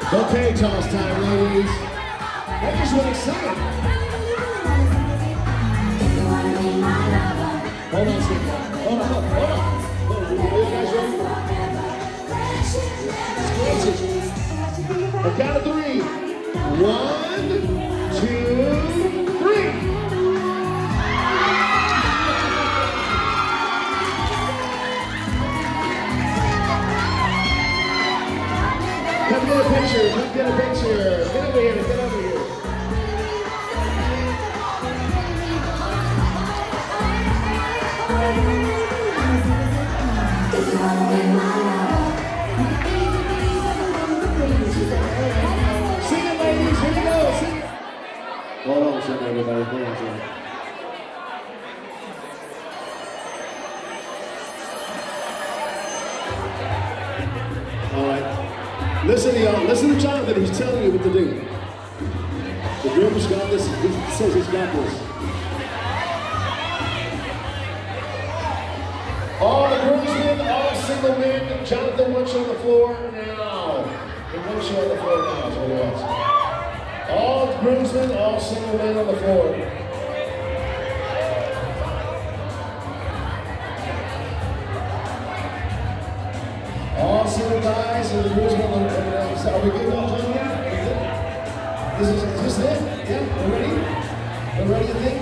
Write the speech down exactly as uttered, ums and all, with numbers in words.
Bouquet toss time, ladies. That just went excited. Hold on, sweetie. Hold on, hold on, hold on. Are you guys ready? On count of three. One, two, three. Come get a picture, come get a picture. Get over here, get over here. Sing it, ladies, here we go, sing it. Hold on a second, everybody, hold on a second. All right. Listen to y'all, listen to Jonathan, he's telling you what to do. The drummer's got this, he says he's got this. All the groomsmen, all single men, Jonathan wants you on the floor now. He wants you on the floor now, is what he wants. All groomsmen, all single men on the floor. All single guys and the groomsmen on the floor. Are we good all time? This is, is this it? Yeah, we're ready? We're ready to think?